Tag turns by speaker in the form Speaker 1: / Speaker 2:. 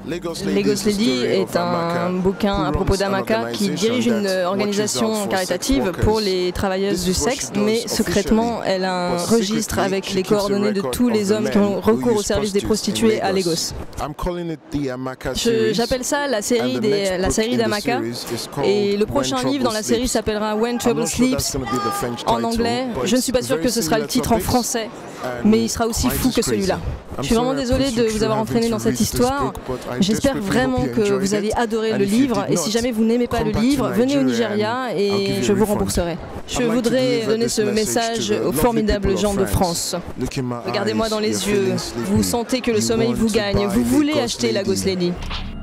Speaker 1: Lagos Lady est un bouquin à propos d'Amaka qui dirige une organisation caritative pour les travailleuses du sexe, mais secrètement, elle a un registre avec les coordonnées de tous les hommes qui ont recours au service des prostituées à Lagos. J'appelle ça la série d'Amaka, et le prochain livre dans la série s'appellera When Trouble Sleeps en anglais. Je ne suis pas sûre que ce sera le titre en français, mais il sera aussi fou que celui-là. Je suis vraiment désolée de vous avoir entraîné dans cette histoire. J'espère vraiment que vous allez adorer le livre, et si jamais vous n'aimez pas le livre, venez au Nigeria et je vous rembourserai. Je voudrais donner ce message aux formidables gens de France. Regardez-moi dans les yeux, vous sentez que le sommeil vous gagne, vous voulez acheter Lagos Lady.